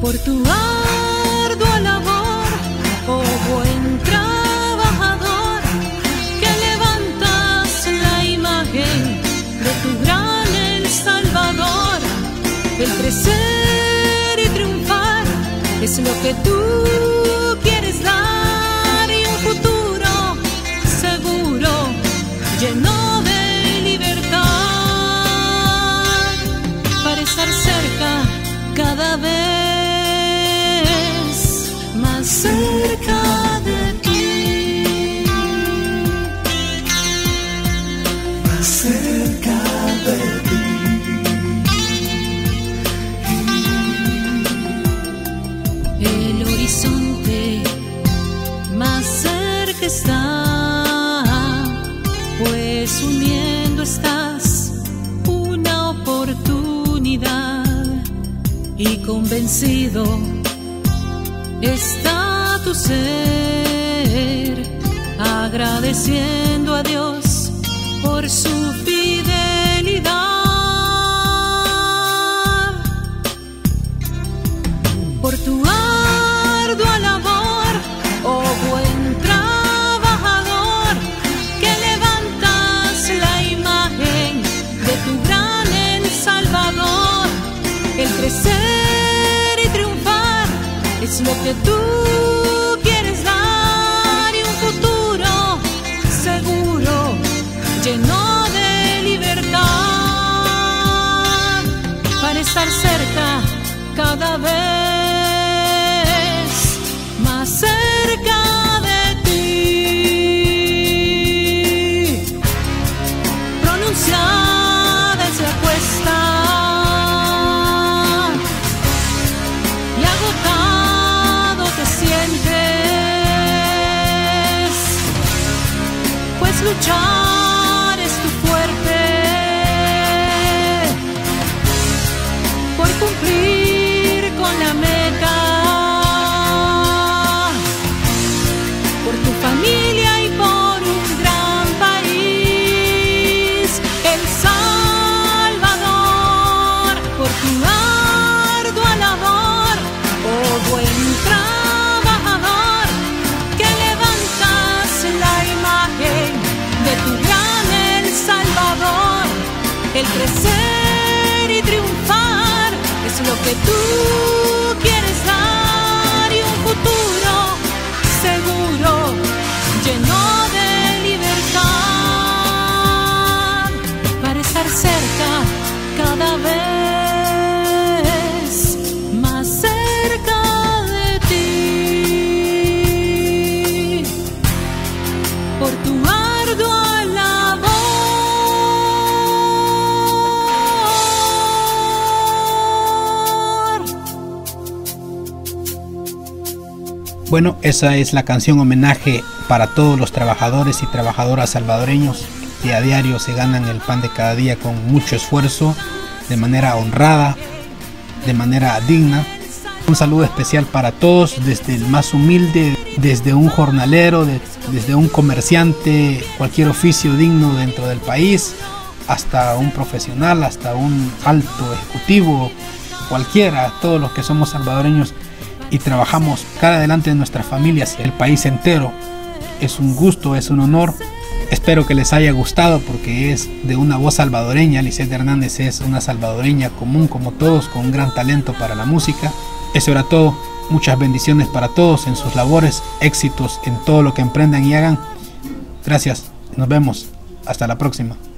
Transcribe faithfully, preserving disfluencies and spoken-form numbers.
por tu ardua labor, oh buen trabajador, que levantas la imagen de tu gran El Salvador. El crecer y triunfar es lo que tú quieres dar, y un futuro seguro lleno de libertad, para estar cerca cada vez más cerca de ti, más cerca de ti. El horizonte más cerca está, pues uniendo estás una oportunidad, y convencido está tu ser, agradeciendo a Dios por su fidelidad. Por tu ardua labor, oh buen trabajador, que levantas la imagen de tu gran El Salvador. El crecer y triunfar es lo que tú quieres dar, y un futuro seguro lleno de libertad, para estar cerca cada vez más cerca de ti. Pronunciada es la cuesta, y agotado te sientes, pues luchar es tu fuerte, por cumplir con la meta, por tu familia y por un gran país, El Salvador. Por tu ardua labor, oh buen trabajador, que levantas la imagen de tu gran El Salvador. El crecer y triunfar es lo que tú quieres dar, y un futuro seguro lleno de libertad, para estar cerca cada vez más cerca de ti. Por tu ardua labor. Bueno, esa es la canción homenaje para todos los trabajadores y trabajadoras salvadoreños que a diario se ganan el pan de cada día con mucho esfuerzo, de manera honrada, de manera digna. Un saludo especial para todos, desde el más humilde, desde un jornalero, de, desde un comerciante, cualquier oficio digno dentro del país, hasta un profesional, hasta un alto ejecutivo, cualquiera, todos los que somos salvadoreños y trabajamos cara adelante de nuestras familias y el país entero. Es un gusto, es un honor. Espero que les haya gustado, porque es de una voz salvadoreña. Lisette Hernández es una salvadoreña común como todos, con un gran talento para la música. Eso era todo. Muchas bendiciones para todos en sus labores, éxitos en todo lo que emprendan y hagan. Gracias, nos vemos, hasta la próxima.